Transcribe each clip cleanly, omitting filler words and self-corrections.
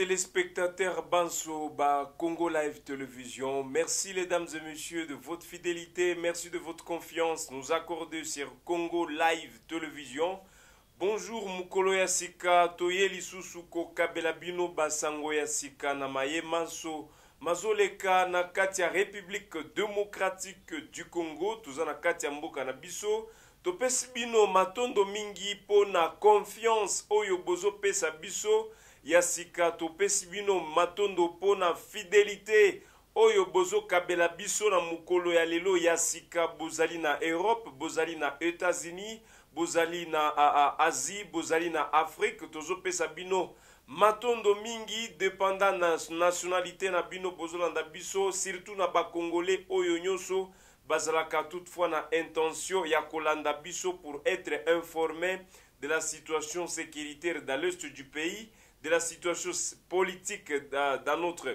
téléspectateurs Banso Congo Live Télévision, merci les dames et messieurs de votre fidélité, merci de votre confiance nous accorder sur Congo Live Télévision. Bonjour Mukolo Yasika, Toye Lisusuko Kabelabino Basango Yasika Namaye Manso, Mazoleka na Katia République démocratique du Congo, Tuzana Katia Mboka na Biso, Topesi bino matondo mingi po na confiance oyo bozo pesa biso. Yasika topesi bino matondo po na fidélité oyo bozo kabela biso na mukolo ya lelo. Yasika bozali na Europe, bozali na États-Unis, bozali na Asie, bozali na Afrique, tozo pesa bino matondo mingi dépendant na nationalité na bino bozolanda biso, surtout na ba congolais oyo nyoso bazalaka toutefois na intention ya kolanda biso pour être informé de la situation sécuritaire dans l'est du pays, de la situation politique dans notre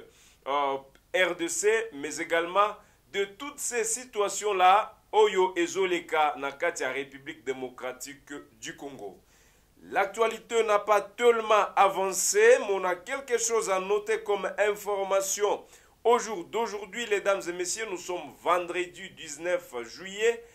RDC, mais également de toutes ces situations-là, Oyo Ezoleka na Katia République démocratique du Congo. L'actualité n'a pas tellement avancé, mais on a quelque chose à noter comme information. Au jour d'aujourd'hui, les dames et messieurs, nous sommes vendredi 19 juillet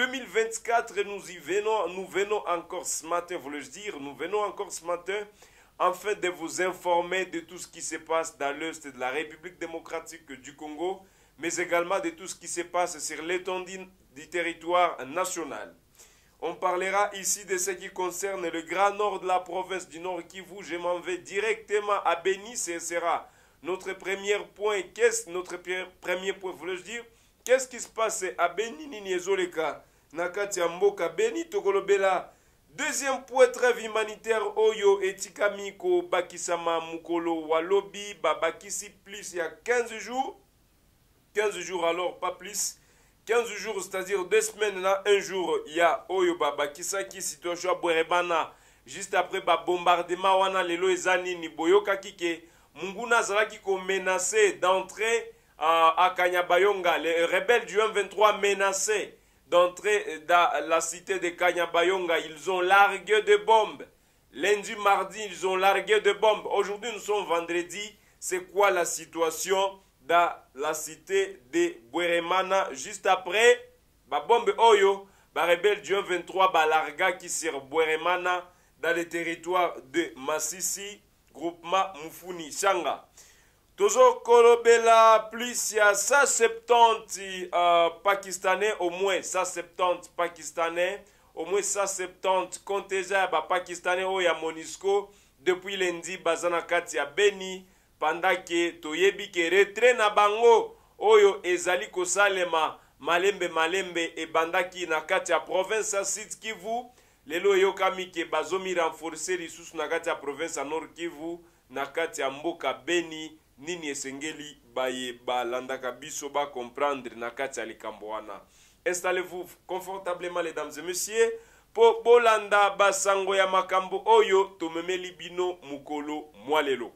2024 et nous venons encore ce matin, voulais-je dire, nous venons encore ce matin afin de vous informer de tout ce qui se passe dans l'est de la République démocratique du Congo, mais également de tout ce qui se passe sur l'étendue du territoire national. On parlera ici de ce qui concerne le grand nord de la province du Nord Kivu. Je m'en vais directement à Beni, ce sera notre premier point. Notre premier point, voulais-je dire, qu'est-ce qui se passe à Beni Nini Ezoleka Nakati Mboka Beni Tokolobela. Deuxième point, trêve humanitaire Oyo Etikami Ko Bakisama Mukolo Walobi Babakisi plus il y a 15 jours. 15 jours alors, pas plus. 15 jours, c'est-à-dire 2 semaines là, un jour, il y a Oyo Babakisa qui situation à Bourebana. Juste après ba bombardement wana lelo ezani ni boyoka kike Munguna Zalaki ko menacé d'entrer à Kanyabayonga. Les rebelles du M23 menacés d'entrer dans la cité de Kanyabayonga. Ils ont largué de bombes. Lundi, mardi, ils ont largué de bombes. Aujourd'hui, nous sommes vendredi. C'est quoi la situation dans la cité de Boueremana? Juste après, ba bombe Oyo, ba rebelle du M23, ba larga qui sur Boueremana dans le territoire de Massissi, groupement Mufuni Changa. Tozo Kolobela, plus il y a 170 Pakistanais, au moins 170 Pakistanais, au moins 170 contingents Pakistanais au ya Monisco depuis lundi bazana kati ya Beni, pendant que toyebi ke retrait na bango oyo ezali kosalema malembe e bandaki na kati ya province ya Sud Kivu. Lelo yokami ke bazomi renforcer lisusu na kati ya province ya Nord Kivu na kati ya mboka Beni. Nini esengeli baye balandaka biso ba comprendre na kati ya likambo wana. Installez-vous confortablement les dames et messieurs po bolanda basango ya makambo oyo tomemeli bino mukolo mwalelo.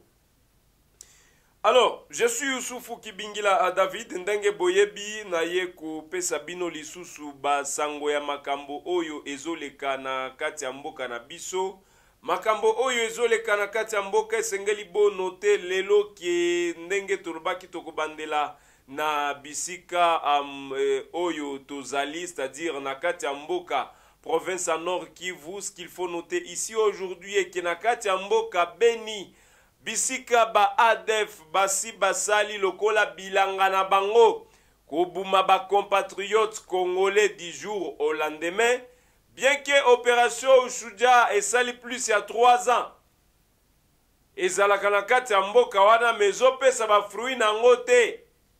Alors, je suis Youssoufou Kibingila à David ndenge boyebi na ye ko pesa bino lisusu basango ya makambo oyo ezoleka na kati ya mboka na biso. Makambo oyo ezoleka na kati ya mboka esengeli bo note lelo ki ndenge turubaki tokobandela na bisika oyo tozali, c'est-à-dire na kati ya mboka province à Nord Kivu. Ce qu'il faut noter ici aujourd'hui est que na kati ya mboka Beni bisika ba ADF basi basali lokola bilanga na bango kobuma ba compatriotes congolais du jour au lendemain. Bien que l'opération Ushuja esali plus il y a 3 ans, ezalaka na kati ya mboka wana mezopesa ba fruit na ngote.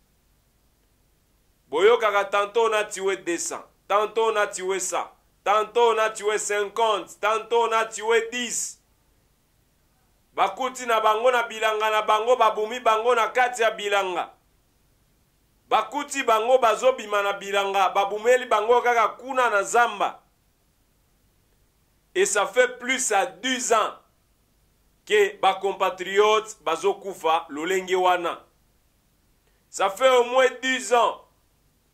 Boyokaka tantôt on a tué 200, tantôt on a tué 100, tantôt on a tué 50, tantôt on a tué 10. Bakuti na bango na bilanga na bango babumi bango na kati ya bilanga. Bakuti bango bazobima na bilanga babumeli bango kaka kuna na zamba. Et ça fait plus à 10 ans que ba compatriotes bazokufa lolenge wana. Ça fait au moins 10 ans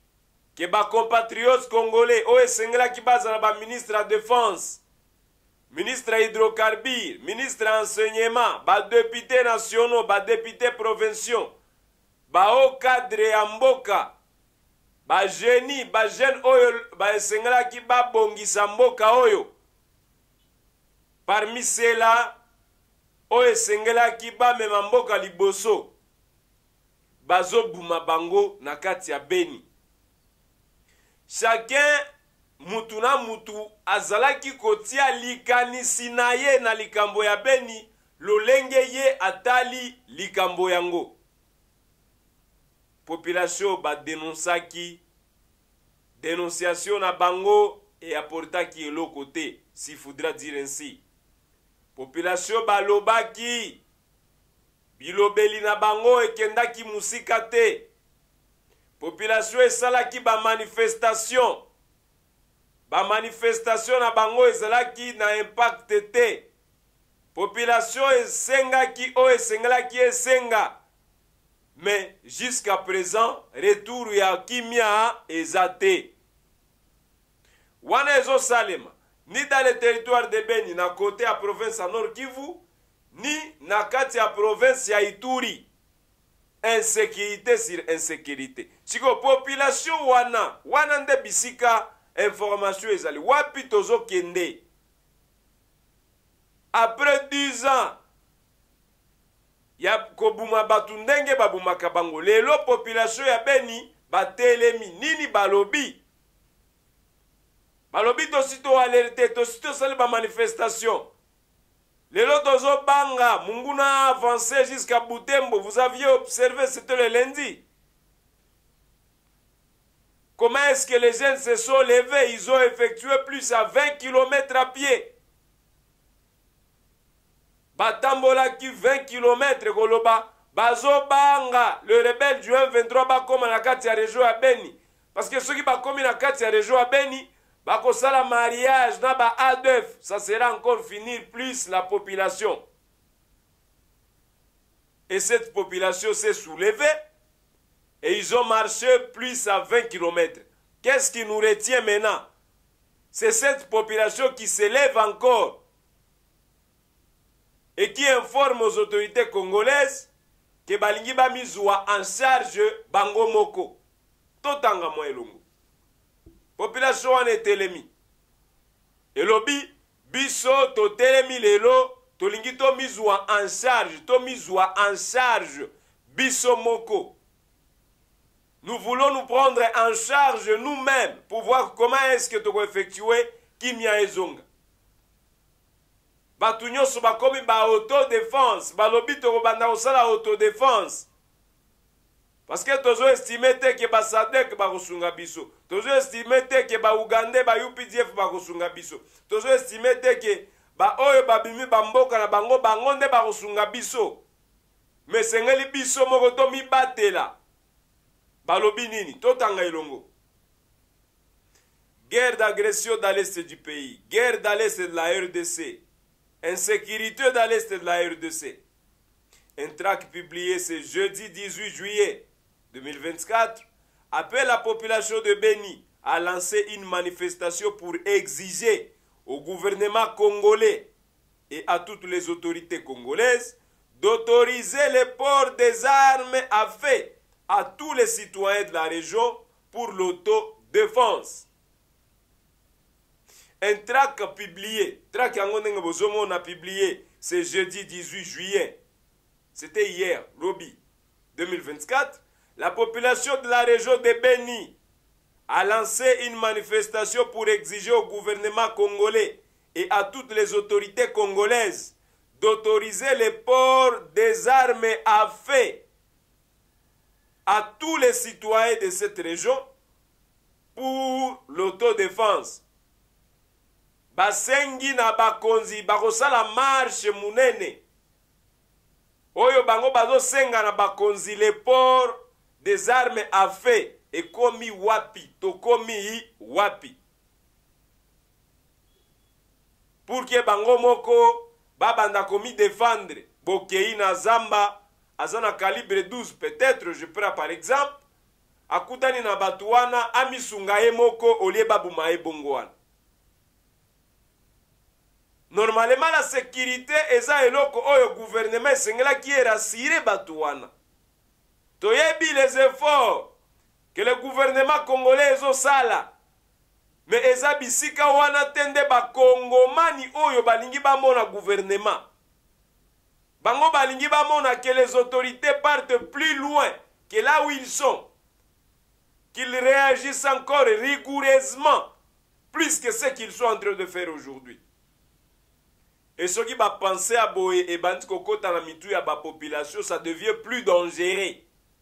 que ba compatriotes congolais o esengela ki bazala ba ministre de défense ministre hydrocarbures, ministre enseignement, ba député nationaux, ba député provinciaux, ba haut cadre ya mboka, ba génie, ba jeune oyo, ba esengela ki ba bongisa mboka oyo. Parmi ceux-là, oyo esengela ki ba mema mboka liboso, bazo buma bango na kati ya Beni. Chacun mutu na mutu azalaki kotia likanisi na ye na likambo ya Beni lolenge ye atali likambo yango. Population ba denonsaki, dénonciation na bango et apportaki eloko te, s'il faudra dire ainsi. Population ba lobaki, bilobeli na bango ekendaki musika te. Population esalaki ba manifestation. Ba manifestation na bango ezalaki na impact te. Population esengaki o esengelaki esenga. Mais jusqu'à présent, retour ya kimia ezate. Wana ezo salema, ni dans le territoire de Beni, na côté à province à Nord Kivu, ni na kati ya province ya Ituri. Insécurité sur insécurité. Chiko population wana nde bisika information ezali. Wapi tozo kende. Après 10 ans, ya kobuma batu ndenge babuma kabango. Lelo population ya Beni batelemi nini balobi. Balobi tosito alerte, tosito sali ba manifestation. Lelo tozo banga, Munguna a avancé jusqu'à Butembo. Vous aviez observé, c'était le lundi. Comment est-ce que les jeunes se sont levés? Ils ont effectué plus à 20 km à pied. Batambola qui 20 km, Goloba. Bazo banga, le rebelle du 1-23 bakoma na kati ya région à Beni. Parce que ceux qui bakomi na kati ya région à Beni, bakosala mariage na ba A2, ça sera encore finir plus la population. Et cette population s'est soulevée et ils ont marché plus à 20 km. Qu'est-ce qui nous retient maintenant? C'est cette population qui s'élève encore et qui informe aux autorités congolaises que balingi ba mizwa en charge bango moko. Totanga mo elongo. Population wana etelemi. Elobi biso to telemi lelo tolingi to mizwa en charge, to mizwa en charge biso moko. Nous voulons nous prendre en charge nous-mêmes pour voir comment est-ce que tu peux effectuer kimia ezonga. Batu nyonso bakomi ba autodéfense, balobi to banda osala autodéfense. Parce que tozo estimé que ba SADC ba kosunga biso. Tozo estimé que ba Uganda ba UPDF ba kosunga biso. Tozo estimé que ba oyo ba bimi ba mboka na bango bangonde ba kosunga biso. Mais sengeli biso moko to mi batela. Balobi nini totanga ilongo. Guerre d'agression dans l'est du pays, guerre dans l'est de la RDC, insécurité dans l'est de la RDC. Un tract publié ce jeudi 18 juillet 2024 appelle la population de Beni à lancer une manifestation pour exiger au gouvernement congolais et à toutes les autorités congolaises d'autoriser le port des armes à feu à tous les citoyens de la région pour l'autodéfense. Un tract publié, on a publié ce jeudi 18 juillet, c'était hier, Robi 2024, la population de la région de Beni a lancé une manifestation pour exiger au gouvernement congolais et à toutes les autorités congolaises d'autoriser le port des armes à feu à tous les citoyens de cette région pour l'autodéfense. Basengi na bakonzi bakosala marche munene. Oyo bango bazo senga na bakonzi le port des armes à feu et komi wapi, to komi wapi. Pour que bango moko babanda komi défendre bokei na zamba azana calibre 12 peut-être je prends par exemple akutani na batuana amisunga ye moko olie babuma ye bongoana. Normalement la sécurité eza eloko oyo gouvernement esengela qui est rassuré batouana. Toyebi les efforts que le gouvernement congolais ezo sala. Mais eza bisika wana tende ba kongomani oyo balingi bamona gouvernement. Bango balingi bamona que les autorités partent plus loin que là où ils sont. Qu'ils réagissent encore rigoureusement plus que ce qu'ils sont en train de faire aujourd'hui. Et ce qui va penser à Boé et Bandi Kokota na mitu ya ba population, ça devient plus dangereux.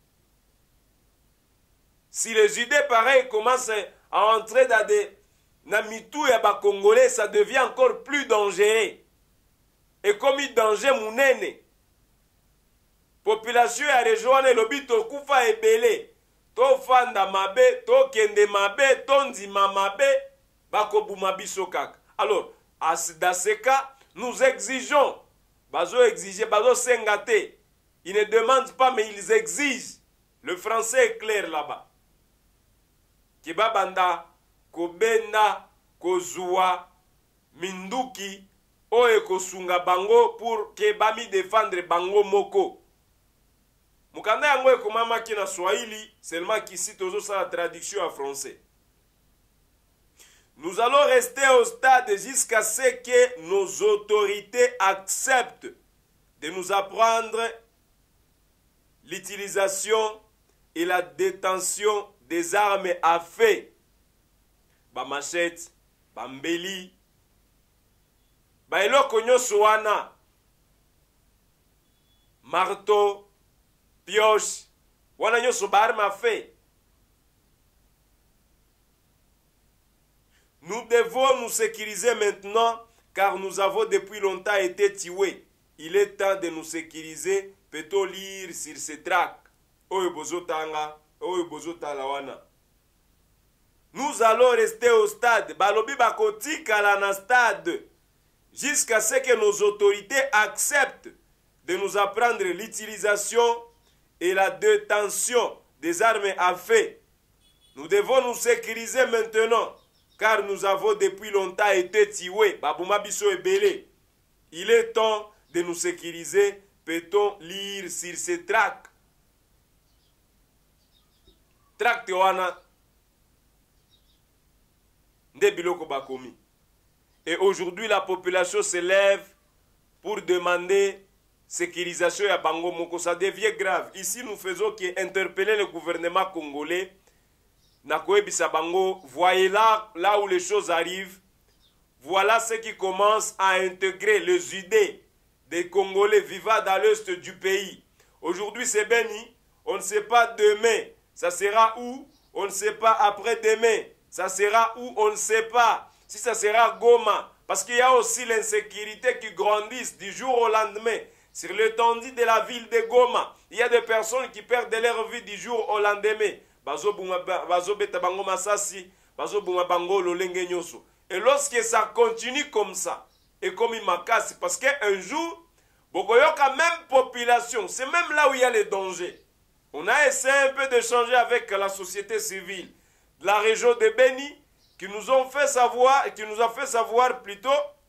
Si les idées pareilles commencent à entrer dans des namitou ya ba Congolais, ça devient encore plus dangereux. Et comme il danger munene. Population ya rejoindre le lobi to kufa ebele. To fanda mabe, to kende mabe, to ndima mabe, bako buma biso kaka. Alors, dans ce cas, nous exigeons, bazo exiger, bazo sengate. Ils ne demandent pas, mais ils exigent. Le français est clair là-bas. Kibabanda, kobenda, kozua, minduki, oe kosunga bango pour que bami défendre bango moko. Mukanda yango ekomama ki na Swahili, seulement qu'ici tozo sa la traduction en français. Nous allons rester au stade jusqu'à ce que nos autorités acceptent de nous apprendre l'utilisation et la détention des armes à feu. Ba machette, ba mbeli, ba eloko nyonso wana, marteau, pioche, wana nyonso ba arme à feu. Nous devons nous sécuriser maintenant car nous avons depuis longtemps été tués. Il est temps de nous sécuriser. Peut-on lire sur ces tracts? Nous allons rester au stade. Balobi bakoti kalana stade. Jusqu'à ce que nos autorités acceptent de nous apprendre l'utilisation et la détention des armes à feu. Nous devons nous sécuriser maintenant. Car nous avons depuis longtemps été tués. Babouma biso ebele. Il est temps de nous sécuriser. Peut-on lire sur ces tracts? Tracts wana nde biloko bakomi. Et aujourd'hui la population se lève pour demander sécurisation ya bango moko. Ça devient grave. Ici nous faisons qu'interpeller le gouvernement congolais. Voyez là où les choses arrivent. Voilà ce qui commence à intégrer les idées des Congolais vivant dans l'est du pays. Aujourd'hui c'est béni, on ne sait pas demain, ça sera où, on ne sait pas après-demain, ça sera où, on ne sait pas. Si ça sera Goma, parce qu'il y a aussi l'insécurité qui grandit du jour au lendemain. Sur l'étendue de la ville de Goma, il y a des personnes qui perdent leur vie du jour au lendemain. Et lorsque ça continue comme ça, et comme il m'a cassé, parce qu'un jour, Bokoyoka, même population, c'est même là où il y a les dangers. On a essayé un peu de changer avec la société civile de la région de Beni, qui nous ont fait savoir, et qui nous a fait savoir plutôt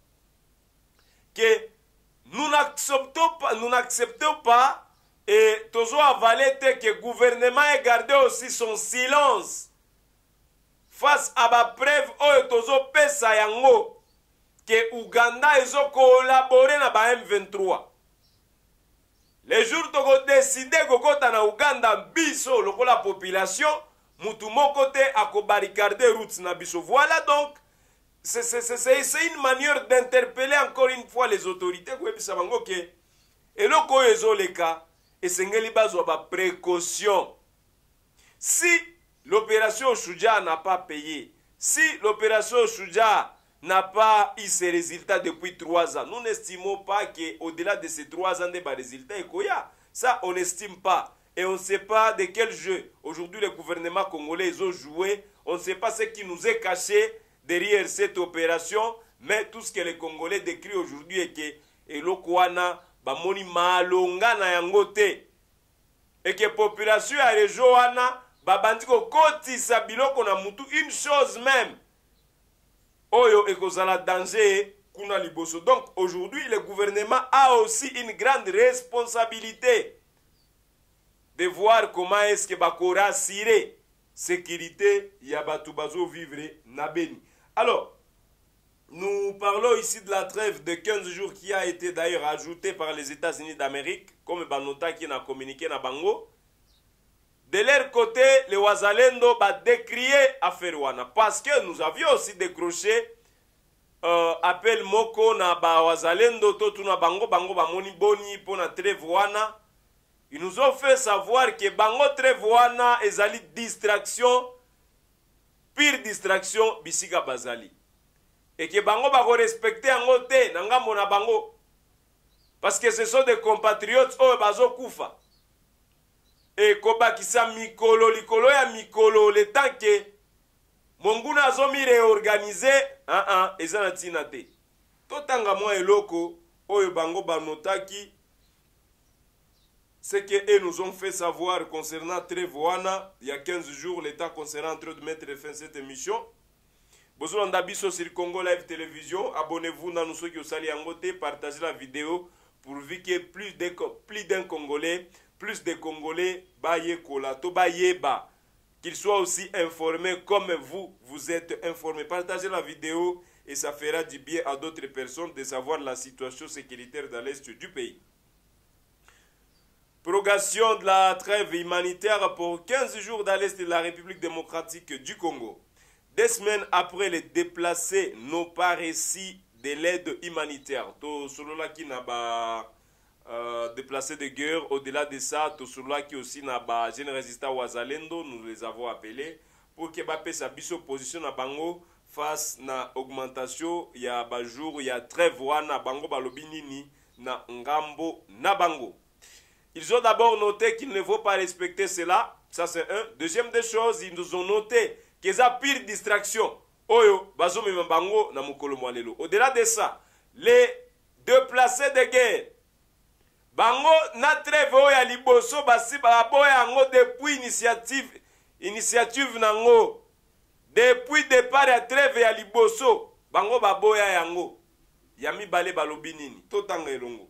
que nous n'acceptons pas et toujours avalé que le gouvernement ait gardé aussi son silence face à la preuve où toujours pesa yango que Ouganda ils ont collaboré na ba M23. Les jours où on décidé que na Ouganda biso loko la population mutu mon côté à barricader routes na biso. Voilà donc c'est une manière d'interpeller encore une fois les autorités ko ebisa bango ke eloko ezo leka. Et c'est une précaution. Si l'opération Shuja n'a pas payé, si l'opération Shuja n'a pas eu ses résultats depuis 3 ans, nous n'estimons pas qu'au-delà de ces 3 ans, des résultats, ça, on n'estime pas. Et on ne sait pas de quel jeu. Aujourd'hui, le gouvernement congolais, ils ont joué. On ne sait pas ce qui nous est caché derrière cette opération. Mais tout ce que les Congolais décrivent aujourd'hui est que Elokwana, bamoni malonga na yangote et que population ya région wana babandi ko kotisa biloko na mutu une chose même oyo ekozala danger kuna liboso. Donc aujourd'hui, le gouvernement a aussi une grande responsabilité de voir comment est-ce que bakora assurer sécurité ya batu bazo vivre na Beni. Alors, nous parlons ici de la trêve de 15 jours qui a été d'ailleurs ajoutée par les États-Unis d'Amérique, comme Banota qui n'a communiqué na Bango. De leur côté, les Wazalendo va décrier affaire wana parce que nous avions aussi décroché appel moko na ba Wazalendo to tuna Bango ba moni boni pour na trêve wana. Ils nous ont fait savoir que Bango trêve wana ezali distraction, pire distraction bisika bazali. Et que Bango va respecter en côté nangambo na Bango parce que ce sont des compatriotes oh bazo kufa. Et kobakisa mikolo likolo ya mikolo le temps que monguna azomi réorganiser ezana tina te. Totanga mwa eloko oyo Bango banotaki. Ce que nous ont fait savoir concernant Trevoana, il y a 15 jours, l'État concernant en train de mettre fin à cette émission. Besoin d'abisso sur Congo Live Télévision. Abonnez-vous dans nous ceux qui ont sali en côté, partagez la vidéo pour qu'il y ait plus d'un Congolais, plus de Congolais, qu'ils soient aussi informés comme vous êtes informés. Partagez la vidéo et ça fera du bien à d'autres personnes de savoir la situation sécuritaire dans l'est du pays. Prorogation de la trêve humanitaire pour 15 jours dans l'est de la République démocratique du Congo. 2 semaines après les déplacés n'ont pas reçu de l'aide humanitaire. Tout cela qui n'a pas déplacé de guerre. Au-delà de ça, tout cela qui aussi n'a pas jeune résistant Wazalendo, nous les avons appelés pour que Bappé sa position à Bango face à augmentation. Il y a un jour, il y a trêve wana Bango balobinini na ngambo na Bango. Ils ont d'abord noté qu'il ne faut pas respecter cela. Ça, c'est un. Deuxième des choses, ils nous ont noté qu'ils ont pire distraction. Oyo, bazo bango na mukolo mwalelo. Au-delà de ça, les déplacés de guerre. Bango na trêve oya liboso basi baboya ngo depuis initiative nango. Depuis départ ya trêve ya liboso, bango baboya yango. Yami bale balobi nini. Totanga elongo.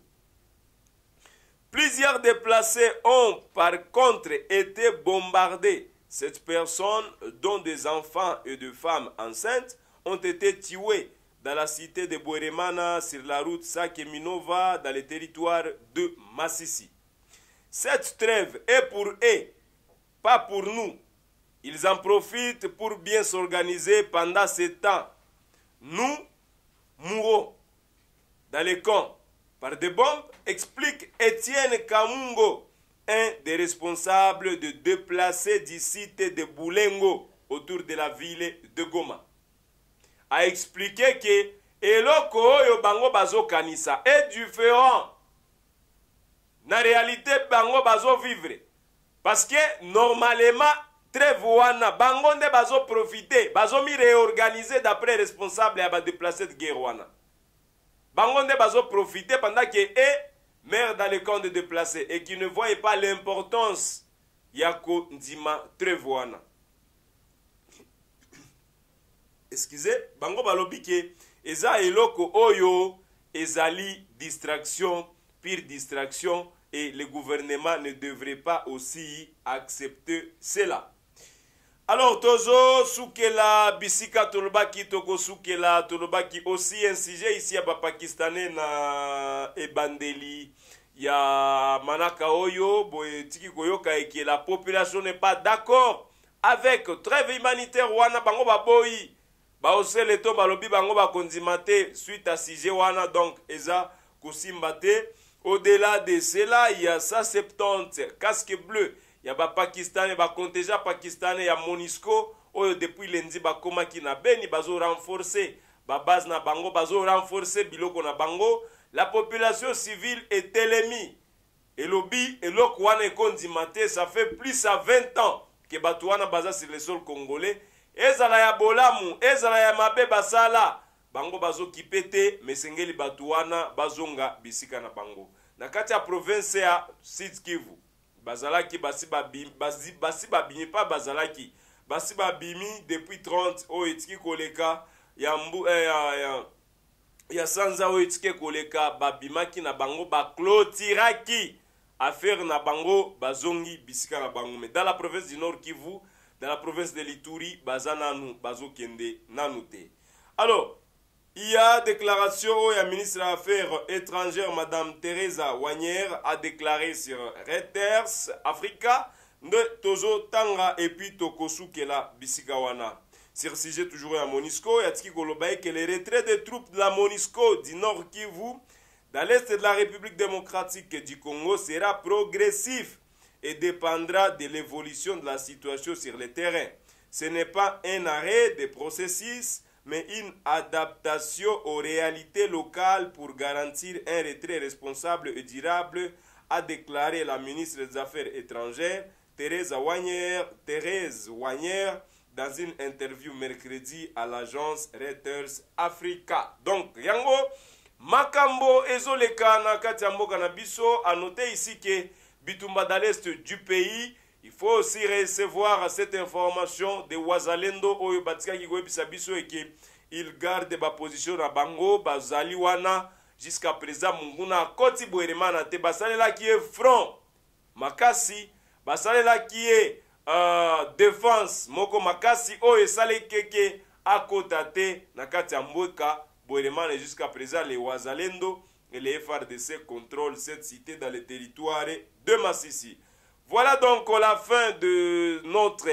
Plusieurs déplacés ont par contre été bombardés. Cette personne, dont des enfants et des femmes enceintes, ont été tués dans la cité de Bweremana sur la route Sakeminova dans le territoire de Massissi. Cette trêve est pour eux, pas pour nous. Ils en profitent pour bien s'organiser pendant ce temps. Nous mourrons dans les camps par des bombes, explique Étienne Kamungo, un des responsables de déplacés du site de Boulengo autour de la ville de Goma. A expliqué que eloko oyo bango bazo kanisa est différent. Na réalité bango bazo vivre. Parce que normalement trêve wana bango nde bazo profiter, bazo mi réorganiser d'après responsable ya ba déplacés de guerre wana. Bango nde bazo profiter pendant que meurent dans les camps de déplacés et qui ne voient pas l'importance yako ndima trêve wana. Excusez, bango balobi ke eza eloko oyo ezali distraction, pire distraction, et le gouvernement ne devrait pas aussi accepter cela. Alors, tozo soukela bisika tolobaki toko soukela tolobaki aussi un sujet ici à Pakistanais na ebandeli ya manaka oyo boye tiki koyoka et que la population n'est pas d'accord avec trêve humanitaire wana bango baboyi ba osele to balobi bango ba kondimate suite à sujet wana donc eza kusimbate. Au-delà de cela, il y a 170 casques bleus. Il y a des Pakistanais, des contingents pakistanais, il y a Monisco. Depuis lundi, bakoma ki na Beni, bazo renforcer. Ba base na bango, bazo renforcer biloko na bango. La population civile est ennemie. Et lobby, et l'okwana kondimate, ça fait plus à 20 ans que Batouana baza sur le sol congolais. Ezala ya bolamu, ezala ya mabe basala. Bango bazo kipete, mesengeli Batouana bazonga bisika na bango. Na kati ya province ya Sud Kivu, bazalaki basi babimi pas bazalaki. Basi babimi depuis 30 o etiki koleka ya ya sanza oyo etike koleka babimaki na bango baklotiraki affaire na bango bazongi bisika na bango. Mais dans la province du Nord Kivu, dans la province de l'Ituri, baza nanu bazokende nanu te. Alors, il y a déclaration où la ministre des Affaires étrangères, Madame Teresa Wagner, a déclaré sur Reuters Africa de Tozo Tanga et puis Tokosu Kela Bisikawana. Sur le sujet toujours à Monisco, il y a que les retraits des troupes de la Monisco du Nord Kivu dans l'est de la République démocratique du Congo sera progressif et dépendra de l'évolution de la situation sur le terrain. Ce n'est pas un arrêt des processus, mais une adaptation aux réalités locales pour garantir un retrait responsable et durable, a déclaré la ministre des Affaires étrangères, Thérèse Wagner, dans une interview mercredi à l'agence Reuters Africa. Donc, yango, makambo ezoleka na kati ya mboka na biso, a noter ici que Bitumba dans l'est du pays, il faut aussi recevoir cette information de Wazalendo oyo batika ki koyebisa biso et que il garde ba position na bango bazali wana jusqu'à présent munguna koti boerema te basalela ki est front makasi basalela ki est défense moko makasi oyo esale keke akota te na kati ya mboka boerema jusqu'à présent les Wazalendo et les FARDC contrôlent cette cité dans le territoire de Masisi. Voilà donc la fin de notre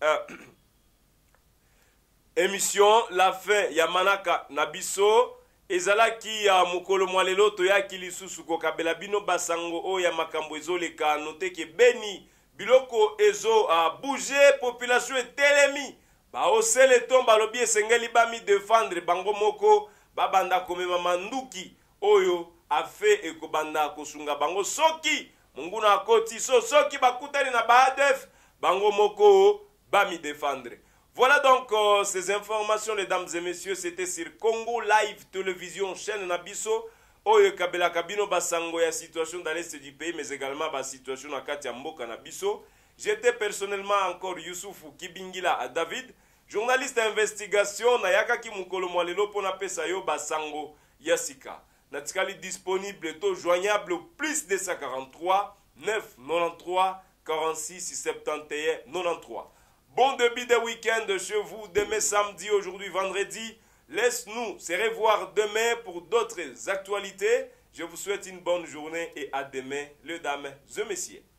émission, la fin Yamanaka Nabiso. Ezalaki ya mukolo mwalelo toyaki lisusu kokabela bino basango o ya makambo ezoleka note ke beni biloko ezo bouger population etelemi ba osele tomba lobi esengeli bami défendre bango moko babanda komema manduki oyo afe ekobanda kosunga bango soki munguna akoti soki bakutani na baadef bango moko bami défendre. Voilà donc ces informations, mesdames et messieurs. C'était sur Congo Live Télévision, chaîne Nabiso. Oyo kabela kabino basango ya situation dans l'est du pays, mais également la situation na kati ya mboka Nabiso. J'étais personnellement encore Youssoufou Kibingila à David, journaliste d'investigation na yakaki mukolo mwalelo pona pesa yo basango yasika. Natikali disponible to joignable au plus de 143 993 46 71 93. Bon début de week-end chez vous, demain samedi, aujourd'hui vendredi. Laisse-nous se revoir demain pour d'autres actualités. Je vous souhaite une bonne journée et à demain, les dames et messieurs.